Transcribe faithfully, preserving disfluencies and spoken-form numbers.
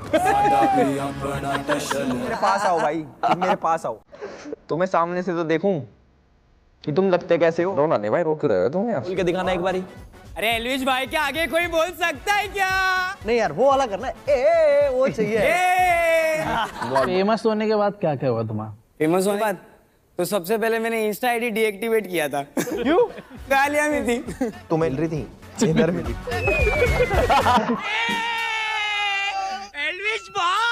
मेरे पास आओ भाई, मेरे पास आओ। तुम्हें सामने से तो देखूं कि तुम लगते कैसे हो। रोना नहीं भाई, रो क्यों रहे हो तुम यार? बोल के दिखाना एक बारी। अरे एलविश भाई के आगे कोई बोल सकता है क्या? नहीं यार, वो वाला करना है। ए, ए, वो चाहिए। फेमस होने के बाद क्या क्या हुआ तुम्हारा? फेमस होने के बाद तो सबसे पहले मैंने इंस्टा आईडी डीएक्टिवेट किया था। क्यों? गालियां में थी। तू मिल रही थी, इधर मिली। एलविश भाई